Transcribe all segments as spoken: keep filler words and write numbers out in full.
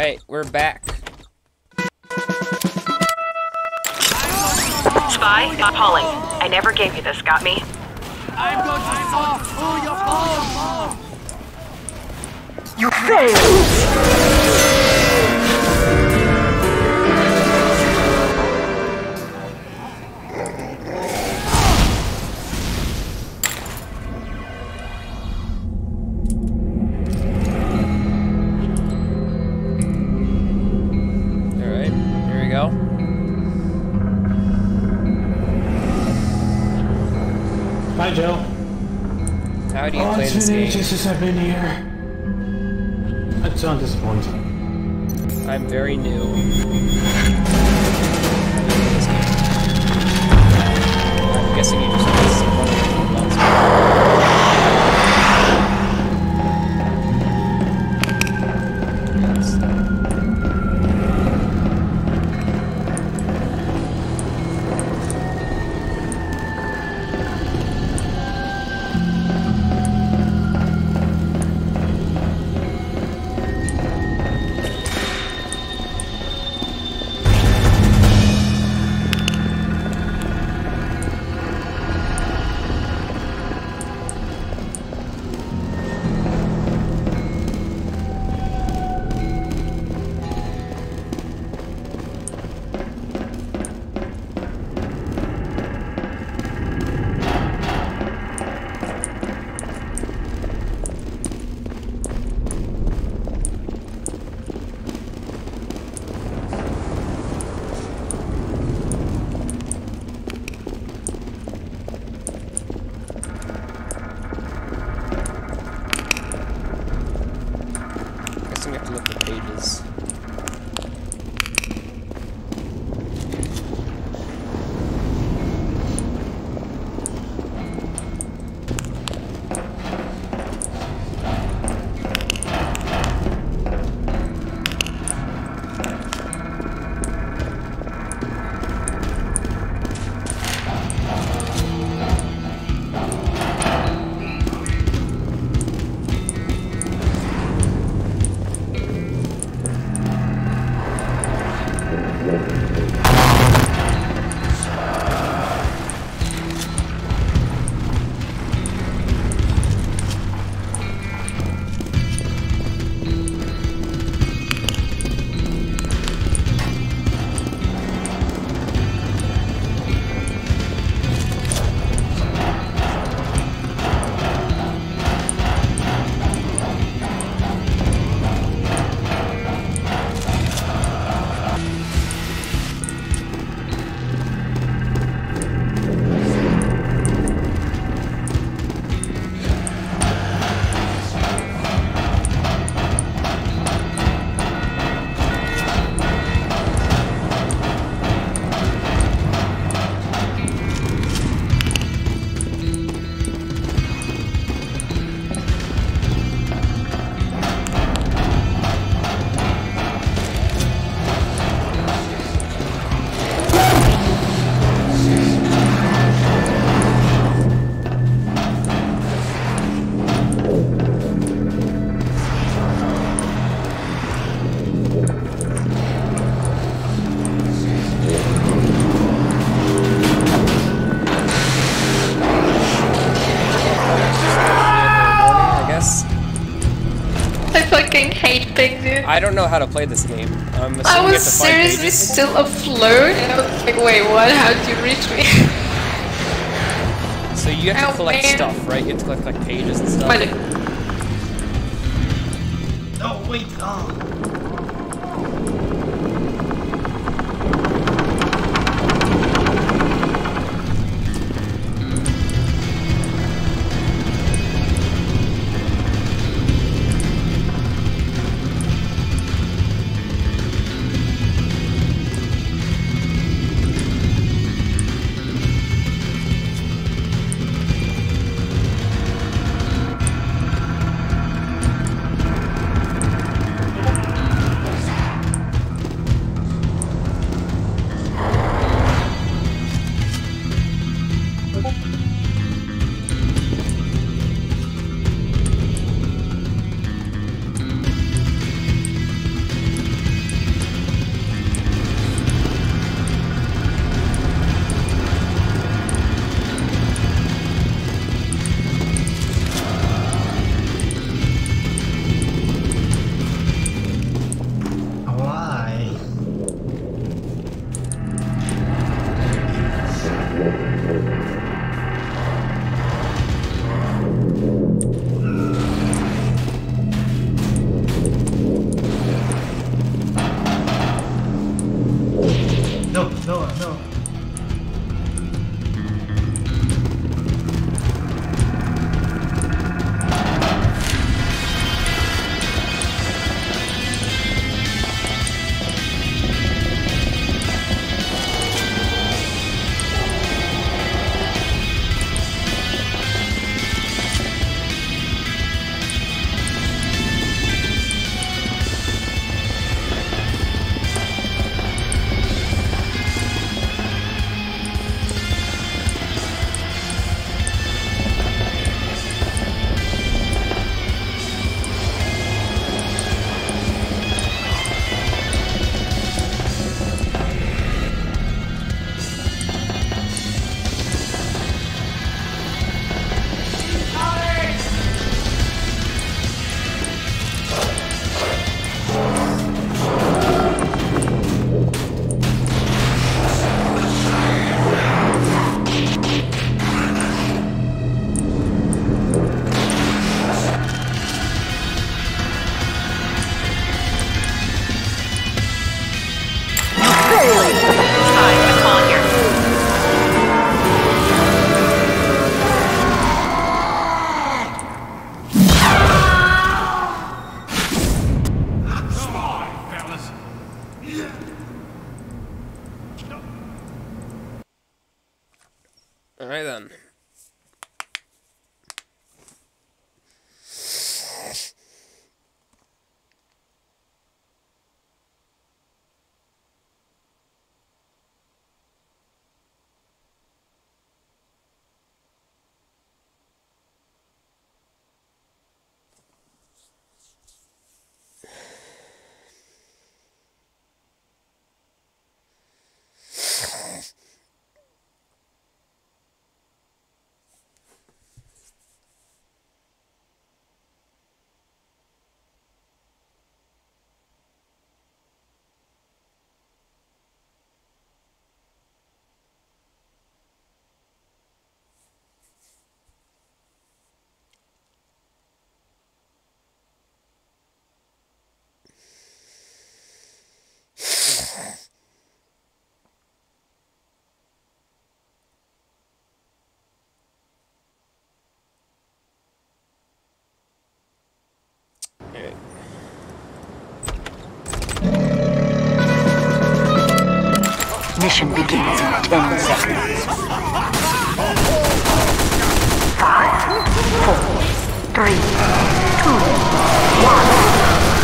Alright, we're back. Spy, not Pauling. I never gave you this, got me? I'm going to solve all your problems! You failed! Hi, Joe. How do you oh, play this game? It's been ages since I've been here. That's so disappointing. I'm very new. I'm guessing you just want to see one of the ones. I don't know how to play this game. I'm assuming I you have was to find seriously pages. still afloat, and I was like, wait, what? How'd you reach me? So you have to Oh, collect man. stuff, right? You have to collect like pages and stuff. My Oh, wait, oh. Alright then. Mission begins in ten seconds. Five, four, three, two, one.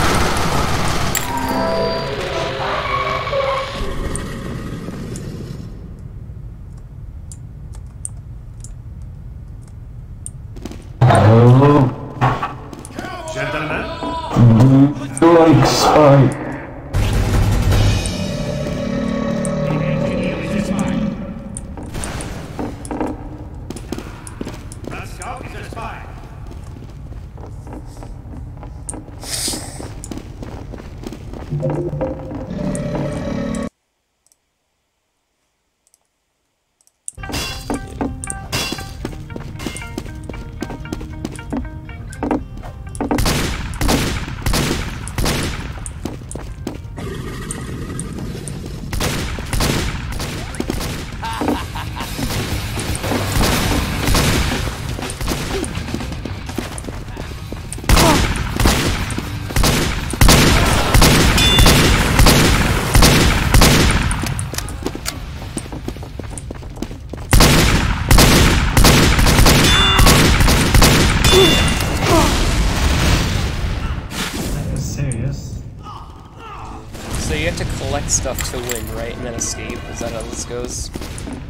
Gentlemen, like spy. So you have to collect stuff to win, right? And then escape? Is that how this goes?